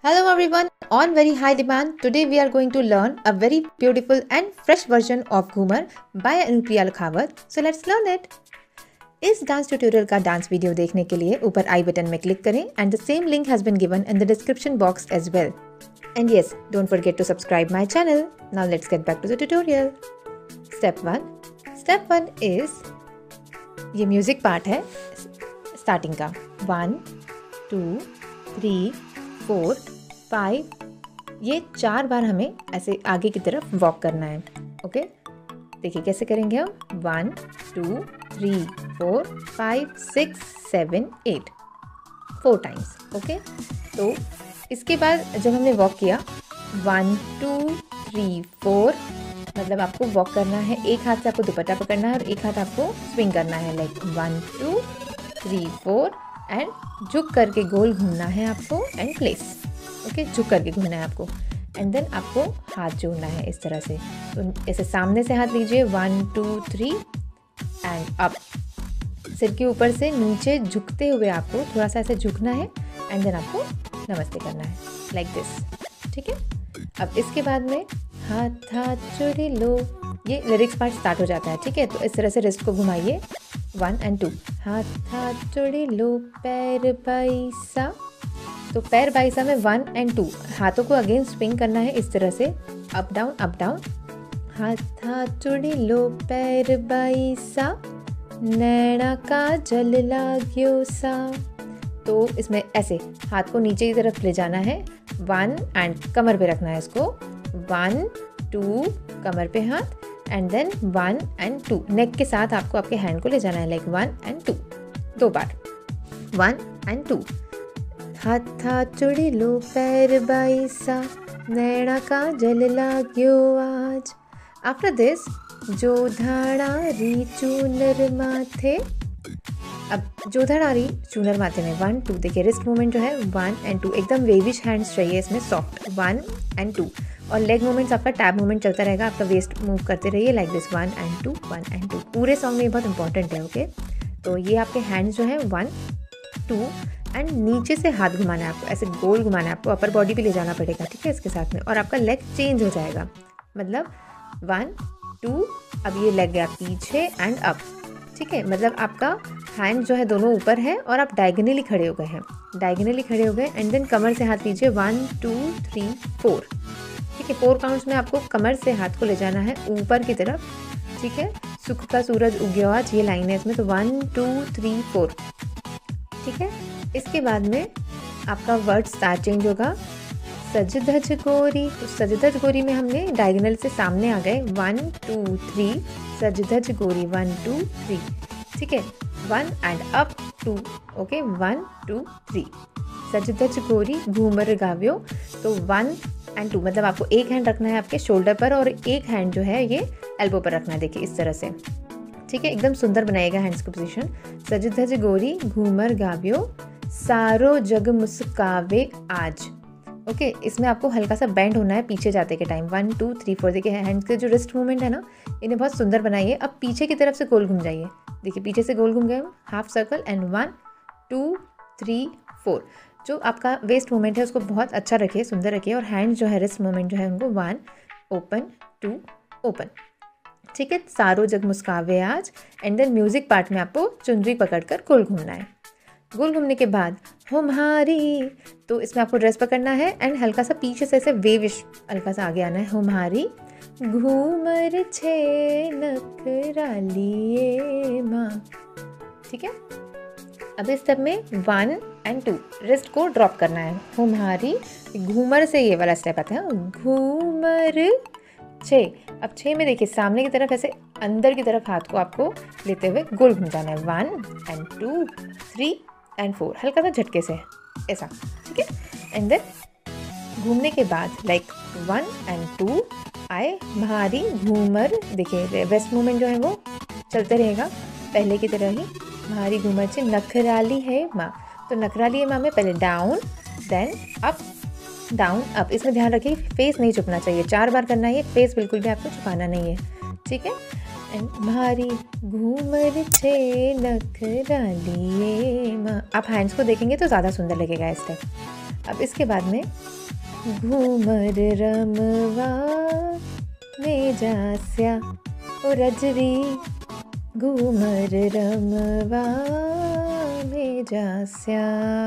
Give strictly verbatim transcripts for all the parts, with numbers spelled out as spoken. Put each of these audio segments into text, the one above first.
Hello everyone, on very high demand, today we are going to learn a very beautiful and fresh version of Ghumar by Anupriya Lakhawat. So let's learn it. इस dance tutorial का dance video देखने के लिए ऊपर i button में click करें and the same link has been given in the description box as well. And yes, don't forget to subscribe my channel. Now let's get back to the tutorial. Step one. Step one is ये music part है starting का. One two three four five, ये चार बार हमें ऐसे आगे की तरफ वॉक करना है. Okay okay? देखिए कैसे करेंगे हम. One two three four five six seven eight, four times. Okay, तो इसके बाद जब हमने वॉक किया वन टू थ्री फोर, मतलब आपको वॉक करना है, एक हाथ से आपको दुपट्टा पकड़ना है और एक हाथ आपको स्विंग करना है. Like one two three four and झुक करके गोल घूमना है आपको एंड प्लेस. ओके, झुक करके घूमना है आपको एंड देन आपको हाथ जोड़ना है इस तरह से. तो ऐसे सामने से हाथ लीजिए, one two three and up. सिर के ऊपर से नीचे झुकते हुए आपको थोड़ा सा ऐसे झुकना है एंड देन आपको नमस्ते करना है लाइक दिस. ठीक है. अब इसके बाद में हाथ हाथ जोड़े लो, ये लिरिक्स पार्ट स्टार्ट हो जाता है. ठीक है, तो इस तरह से रिस्ट को घुमाइए. One and to. हाथ हाथ जोड़े लो, पैर बाईसा. तो पैर बाईसा में वन एंड टू, हाथों को अगेन स्विंग करना है इस तरह से, अप डाउन अप डाउन. हाथ हाथ जोड़े लो, पैर बाईसा, नैना का जल लाग्यो सा. तो इसमें ऐसे हाथ को नीचे की तरफ ले जाना है. वन एंड कमर पे रखना है इसको. वन टू, कमर पे हाथ and then one and two. Neck के साथ आपको आपके हैंड को ले जाना है लाइक वन एंड टू, दो बार. One and to. हाथ हाथ जोड़े लो, पैर बाईसा, नैना का जल लाग्यो आज. आफ्टर दिस जो धाड़ारी चूनर माथे. अब जो धाड़ारी चूनर माथे में वन टू, देखिए रिस्ट मूवमेंट जो है वन एंड टू, एकदम वेविश हैंड्स चाहिए इसमें, सॉफ्ट. One and two. और लेग मूवमेंट्स आपका टैब मूवमेंट चलता रहेगा, आपका वेस्ट मूव करते रहिए like this. One and two, one and two. पूरे सॉन्ग में ये बहुत इंपॉर्टेंट है. ओके, तो ये आपके हैंड्स जो है वन टू एंड नीचे से हाथ घुमाना है आपको, ऐसे गोल घुमाना है आपको, अपर बॉडी भी ले जाना पड़ेगा. ठीक है, इसके साथ में. और आपका लेग चेंज हो जाएगा, मतलब वन टू, अब ये लेग गया पीछे एंड अप. ठीक है, मतलब आपका हैंड जो है दोनों ऊपर है और आप डायगनली खड़े हो गए हैं. डायगनली खड़े हो गए एंड देन कमर से हाथ लीजिए. One two three four. ठीक है, फोर काउंट्स में आपको कमर से हाथ को ले जाना है ऊपर की तरफ. ठीक है, सुख का सूरज उगे आज, ये लाइन है इसमें. तो वन टू थ्री फोर. ठीक है, इसके बाद में आपका वर्ड स्टार्ट चेंज होगा. सज धज गोरी. तो सज धज गोरी में हमने डायगोनल से सामने आ गए. वन टू थ्री, सज धज गोरी, वन टू थ्री. ठीक है, one and up two. Okay, one two three. सज धज गोरी घूमर गाव्यो. तो वन एंड टू, मतलब आपको एक हैंड रखना है आपके शोल्डर पर और एक हैंड जो है ये एल्बो पर रखना है. देखिए इस तरह से. ठीक है, एकदम सुंदर बनाएगा हैंड्स की पोजीशन. सज धज गोरी घूमर गाव्यो, सारो जग मुस्कावे आज. ओके okay, इसमें आपको हल्का सा बेंड होना है पीछे जाते के time. One two three four. देखिए हैंड्स के जो रिस्ट मूवमेंट है ना, इन्हें बहुत सुंदर बनाइए. अब पीछे की तरफ से गोल घूम जाइए. देखिए पीछे से गोल घूम गए हम, half circle and one two three four. जो आपका वेस्ट मूवमेंट है उसको बहुत अच्छा रखिए, सुंदर रखिए. और हैंड्स जो है, रिस्ट मूवमेंट जो है उनको वन ओपन टू ओपन. ठीक है, सारो जग मुस्कावे आज. एंड देन म्यूजिक पार्ट में आपको चुनरी पकड़कर गोल घूमना है. गोल घूमने के बाद होम्हारी, तो इसमें आपको ड्रेस पकड़ना है एंड हल्का सा पीछे से ऐसे वेविश हल्का सा आगे आना है. होम्हारी घूमर छे नखरालिए माँ. ठीक है, अब इस स्टेप में वन एंड टू, रिस्ट को ड्रॉप करना है. होम्हारी घूमर से ये वाला स्टेप आता है, घूमर छे. अब छः में देखिए सामने की तरफ ऐसे अंदर की तरफ हाथ को आपको लेते हुए गोल घूम जाना है. One and two three and four, हल्का सा झटके से ऐसा. ठीक है, एंड देन घूमने के बाद लाइक वन एंड टू आए भारी घूमर. देखिए वेस्ट मूवमेंट जो है वो चलते रहेगा पहले की तरह ही. भारी घूमर से नखराली है माँ. तो नखराली है माँ में पहले down then up, down up. इसमें ध्यान रखिए फेस नहीं छुपना चाहिए, चार बार करना है. फेस बिल्कुल भी आपको छुपाना नहीं है. ठीक है, एंड भारी घूमर छे नखरालिए माँ. आप हैंड्स को देखेंगे तो ज़्यादा सुंदर लगेगा इस स्टेप. अब इसके बाद में घूमर रमवा में जास्या ओ रजरी, घूमर रमवा में जास्या।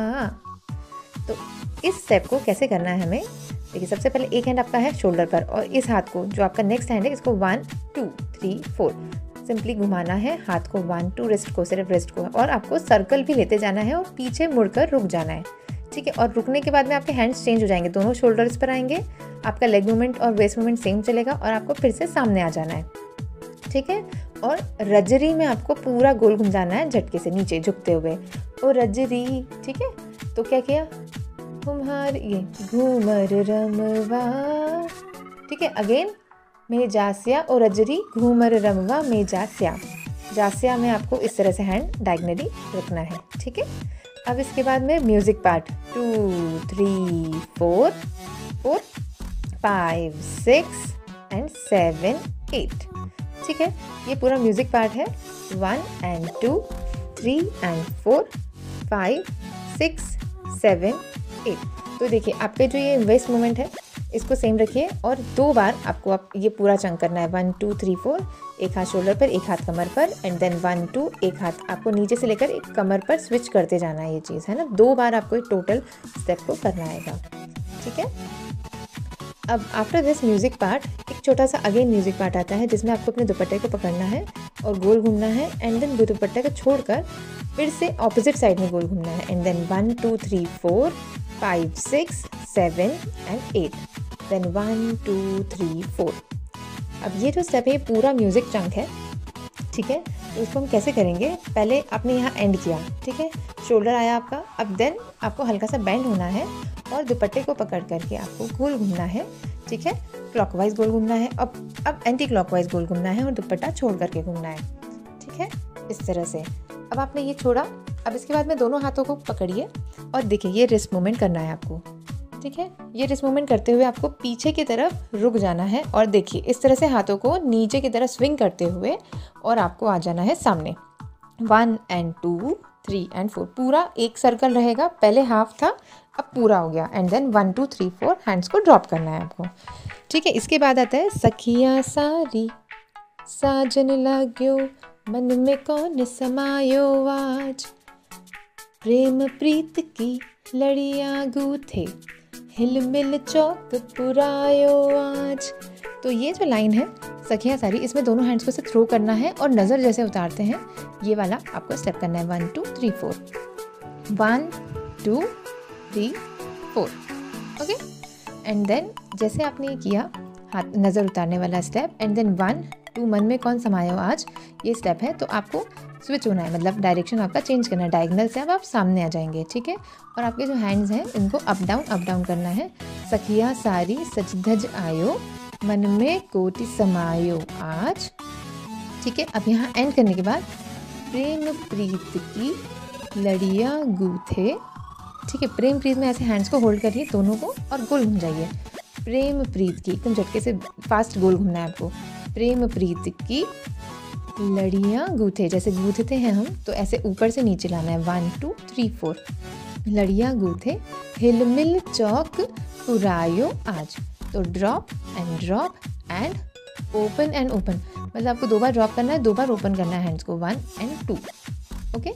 तो इस स्टेप को कैसे करना है हमें, देखिए सबसे पहले एक हैंड आपका है शोल्डर पर और इस हाथ को जो आपका नेक्स्ट हैंड है इसको one two three four simply घुमाना है हाथ को, वन टू रिस्ट को, सिर्फ रिस्ट को, और आपको सर्कल भी लेते जाना है और पीछे मुड़कर रुक जाना है, ठीक है। और रुकने के बाद में आपके हैंड्स चेंज हो जाएंगे, दोनों शोल्डर्स पर आएंगे, आपका लेग मूवमेंट और वेस्ट मूवमेंट सेम चलेगा और आपको फिर से सामने आ जाना है, ठीक है। और रजरी में आपको पूरा गोल घुम जाना है झटके से नीचे झुकते हुए, और रजरी, ठीक है। तो क्या किया, घुमर ये घूमर रमवा, ठीक है। अगेन में जास्या और रजरी, घूमर रमवा में जास्या। जास्या में आपको इस तरह से हैंड डायगनली रखना है, ठीक है। अब इसके बाद में music part, two three four four five six and seven eight, ठीक है। ये पूरा म्यूजिक पार्ट है, one and two three and four five six seven eight. तो देखिए आपके जो ये वेस्ट मूवमेंट है इसको सेम रखिए और दो बार आपको आप ये पूरा चंक करना है, वन टू थ्री फोर, एक हाथ शोल्डर पर, एक हाथ कमर पर, एंड देन वन टू, एक हाथ आपको नीचे से लेकर एक कमर पर स्विच करते जाना है, ये चीज़ है ना। दो बार आपको टोटल स्टेप को करना आएगा, ठीक है। अब आफ्टर दिस म्यूजिक पार्ट एक छोटा सा अगेन म्यूजिक पार्ट आता है जिसमें आपको अपने दुपट्टे को पकड़ना है और गोल घूमना है, एंड देन दुपट्टे को छोड़कर फिर से ऑपोजिट साइड में गोल घूमना है, and then one two three four five six seven and eight, then one two three four. अब ये जो स्टेप है पूरा म्यूजिक चंक है, ठीक है। तो इसको हम कैसे करेंगे, पहले आपने यहाँ एंड किया, ठीक है, शोल्डर आया आपका, अब देन आपको हल्का सा बेंड होना है और दुपट्टे को पकड़ करके आपको गोल घूमना है, ठीक है। क्लॉकवाइज गोल घूमना है, अब अब एंटी क्लॉकवाइज गोल घूमना है और दुपट्टा छोड़ करके घूमना है, ठीक है, इस तरह से। अब आपने ये छोड़ा, अब इसके बाद में दोनों हाथों को पकड़िए और देखिए ये रिस्ट मूवमेंट करना है आपको, ठीक है। ये रिस्ट मूवमेंट करते हुए आपको पीछे की तरफ रुक जाना है और देखिए इस तरह से हाथों को नीचे की तरफ स्विंग करते हुए और आपको आ जाना है सामने, one and two three and four, पूरा एक सर्कल रहेगा, पहले हाफ था अब पूरा हो गया, and then one two three four hands को ड्रॉप करना है आपको, ठीक है। इसके बाद आता है सखिया सारी साजन लाग्यो मन में कौन समायो आज, प्रेम प्रीत की लड़ियां गूथे हिल मिल चौक पुरायो आज। तो ये जो लाइन है सखियाँ सारी, इसमें दोनों हैंड्स को से थ्रो करना है और नज़र जैसे उतारते हैं ये वाला आपको स्टेप करना है, one two three four, one two three four, okay. And then जैसे आपने ये किया हाथ नज़र उतारने वाला step, and then one two मन में कौन समायो आज, ये स्टेप है, तो आपको स्विच होना है, मतलब डायरेक्शन आपका चेंज करना है, डायगोनल से अब आप सामने आ जाएंगे, ठीक है। और आपके जो हैंड्स हैं इनको अप डाउन अप डाउन करना है, सखिया सारी सच धज आयो मन में कोटि समायो आज, ठीक है। अब यहाँ एंड करने के बाद प्रेम प्रीत की लड़ियाँ गूथे, ठीक है। प्रेम प्रीत में ऐसे हैंड्स को होल्ड करिए दोनों को और गोल घूम जाइए, प्रेम प्रीत की, एकदम झटके से फास्ट गोल घूमना है आपको, प्रेम प्रीत की लड़ियाँ गूथे, जैसे गूथते हैं हम तो ऐसे ऊपर से नीचे लाना है, वन टू थ्री फोर, लड़ियाँ गूथे हिलमिल चौक पुरायो आज। तो drop and drop and open and open, मतलब आपको दो बार ड्रॉप करना है, दो बार ओपन करना है हैंड्स को, one and two, okay.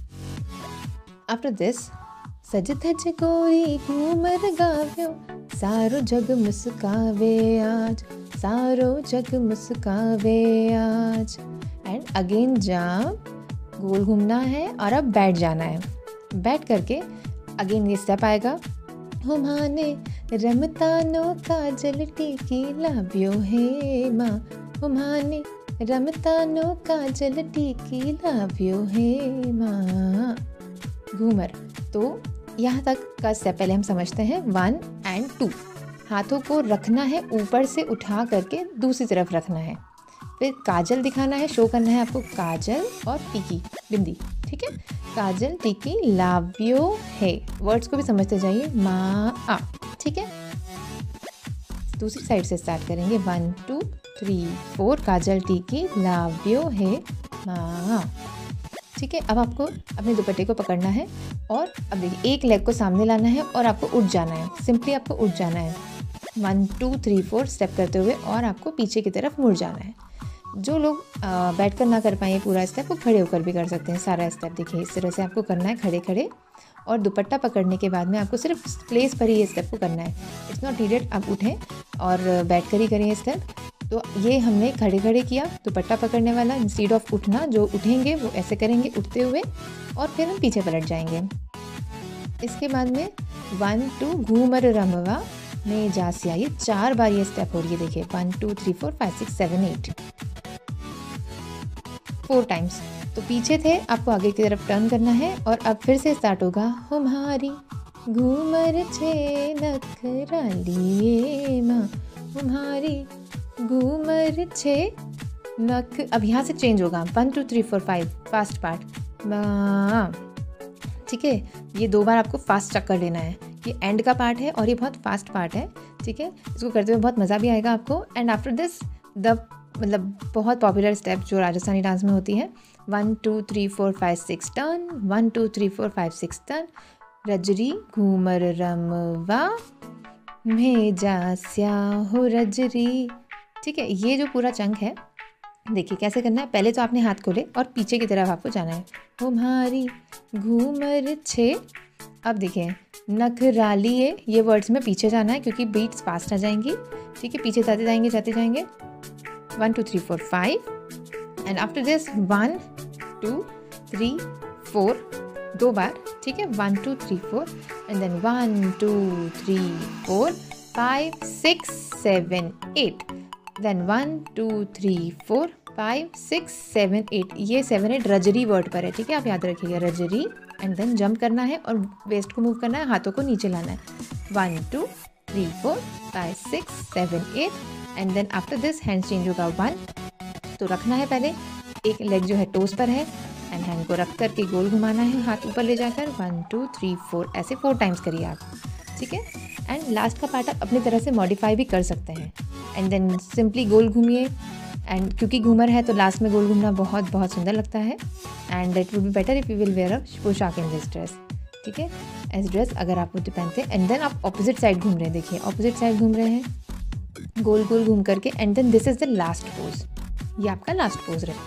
After this सज धज गोरी घूमर गाव्यो सारो जग मुस्कावे आज, सारो जग मुस्कावे आज, एंड अगेन जंप, गोल घूमना है और अब बैठ जाना है, बैठ करके अगेन ये स्टेप आएगा, हुमाने रमतानो काजल टीकी लाव्यो हे माँ, हुमाने रमतानो काजल टीकी लाव्यो हे माँ, घूमर। तो यहाँ तक का स्टेप पहले हम समझते हैं, वन एंड टू, हाथों को रखना है ऊपर से उठा करके दूसरी तरफ रखना है, फिर काजल दिखाना है, शो करना है आपको काजल और टीकी बिंदी, ठीक है, काजल टीकी लाव्यो है, वर्ड्स को भी समझते जाइए, माँ आ, ठीक है। दूसरी साइड से स्टार्ट करेंगे, वन टू थ्री फोर, काजल टीकी लाव्यो है माँ, ठीक है, अब आपको अपने दुपट्टे को पकड़ना है और अब देखिए एक लेग को सामने लाना है और आपको उठ जाना है, सिंपली आपको उठ जाना है one two three four step करते हुए और आपको पीछे की तरफ मुड़ जाना है। जो लोग बैठ कर ना कर पाए पूरा स्टेप वो खड़े होकर भी कर सकते हैं सारा स्टेप। देखिए इस तरह से आपको करना है खड़े खड़े, और दुपट्टा पकड़ने के बाद में आपको सिर्फ प्लेस पर ही ये स्टेप को करना है, इट्स नॉट नीडेड आप उठें और बैठ कर ही करें ये स्टेप। तो ये हमने खड़े खड़े किया दुपट्टा पकड़ने वाला, इंस्टेड ऑफ उठना जो उठेंगे वो ऐसे करेंगे उठते हुए और फिर हम पीछे पलट जाएंगे। इसके बाद में वन टू घूमर रमवा में जासिया, ये चार बार ये स्टेप हो रही है। देखिए one two three four five six seven eight, four times. तो पीछे थे, आपको आगे की तरफ टर्न करना है और अब फिर से स्टार्ट होगा हुम्हारी घूमर छे नखरालिए माँ, हुम्हारी घूमर छे नख। अब यहाँ से चेंज होगा one two three four five fast part माँ, ठीक है। ये दो बार आपको फास्ट चक्कर लेना है, ये एंड का पार्ट है और ये बहुत फास्ट पार्ट है, ठीक है। इसको करते हुए बहुत मज़ा भी आएगा आपको। एंड आफ्टर दिस द मतलब बहुत पॉपुलर स्टेप जो राजस्थानी डांस में होती है, one two three four five six turn, one two three four five six turn, रजरी घूमर रमवा में जास्या हो रजरी, ठीक है। ये जो पूरा चंक है देखिए कैसे करना है। पहले तो आपने हाथ खोले और पीछे की तरफ आपको जाना है, हुम्हारी घूमर छे। अब देखिए नखरालिए, ये वर्ड्स में पीछे जाना है क्योंकि बीट्स फास्ट आ जाएंगी, ठीक है। पीछे जाते जाएंगे जाते जाएंगे one two three four five and after this one two three four दो बार, ठीक है। One two three four and then one two three four five six seven eight, then one two three four five six seven eight. ये seven eight रजरी word पर है, ठीक है, आप याद रखिएगा रजरी। एंड देन जंप करना है और वेस्ट को मूव करना है, हाथों को नीचे लाना है, one two three four five six seven eight and then after this hand change होगा वन। तो रखना है पहले, एक लेग जो है टोस पर है एंड हैंड को रख कर के गोल घुमाना है, हाथ ऊपर ले जाकर वन टू थ्री फोर ऐसे फोर टाइम्स करिए आप, ठीक है। एंड लास्ट का पार्ट आप अपनी तरह से मॉडिफाई भी कर सकते हैं। एंड देन सिंपली गोल घूमिए, एंड क्योंकि घूमर है तो लास्ट में गोल घूमना बहुत बहुत सुंदर लगता है। And it would be better if you will wear a पोशाक इन दिस ड्रेस, ठीक है, एज ड्रेस अगर आप मुझे पहनते हैं। एंड देन आप ऑपोजिट साइड घूम रहे हैं, देखिए ऑपोजिट साइड घूम रहे हैं गोल गोल घूम करके। And then this is the last pose, ये आपका लास्ट पोज रहे।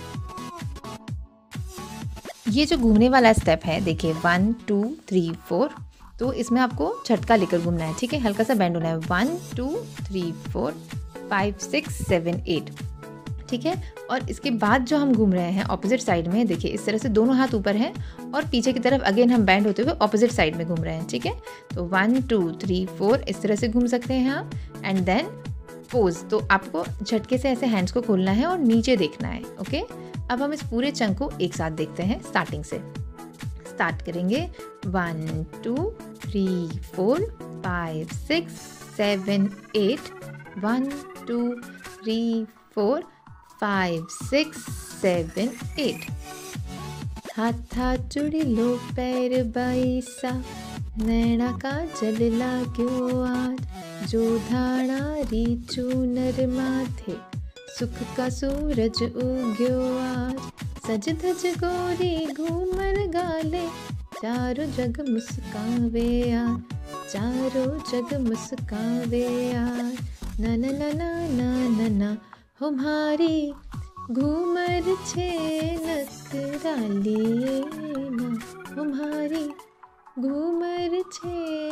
ये जो घूमने वाला स्टेप है देखिए वन टू थ्री फोर, तो इसमें आपको झटका लेकर घूमना है, ठीक है, हल्का सा बैंड होना है, one two three four five six seven eight, ठीक है। और इसके बाद जो हम घूम रहे हैं ऑपोजिट साइड में, देखिए इस तरह से दोनों हाथ ऊपर हैं और पीछे की तरफ अगेन हम बैंड होते हुए ऑपोजिट साइड में घूम रहे हैं, ठीक है। तो वन टू थ्री फोर इस तरह से घूम सकते हैं आप। एंड देन पोज, तो आपको झटके से ऐसे हैंड्स को खोलना है और नीचे देखना है, ओके। अब हम इस पूरे चंक को एक साथ देखते हैं, स्टार्टिंग से स्टार्ट करेंगे, one two three four five six seven eight, one two three four five six seven eight, हाथा चुड़ी लो पैर बाईसा, नैना का जल लाग्यो आज, जो धाणा री चूनर माथे, सुख का सूरज उग्यो आज, सज धज गोरी घूमर गाले, चारों जग मुस्कावे यार, चारों जग मुस्कावे यार, ना ना ना ना ना ना ना, हुम्हारी घूमर छे नखरालिए माँ, हुम्हारी घूमर छे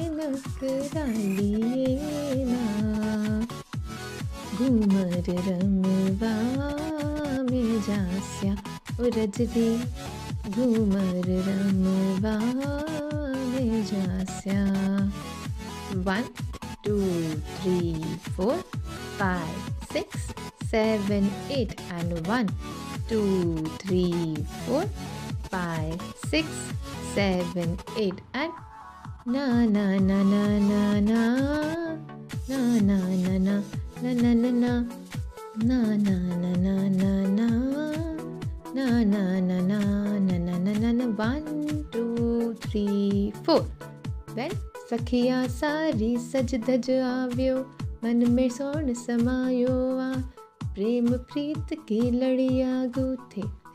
नखरालिए माँ, घूमर रमवा में जास्या ओ रजरी, घूमर रमवा में जास्या। One two three four five six seven eight and one two three four five six seven eight and ना ना ना ना ना ना ना ना ना ना na na na na na na na na na na na na na na na na na na na one two three four। वेल सखिया सारी सज धज आव्यो, मन में सोन समायो आ, प्रेम प्रीत की लड़िया गूथे,